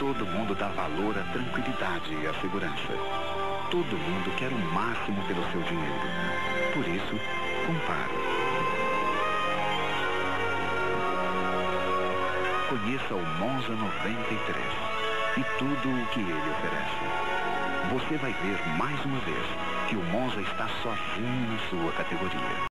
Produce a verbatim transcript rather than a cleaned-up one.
Todo mundo dá valor à tranquilidade e à segurança. Todo mundo quer o máximo pelo seu dinheiro. Por isso, compare. Conheça o Monza noventa e três e tudo o que ele oferece. Você vai ver mais uma vez que o Monza está sozinho na sua categoria.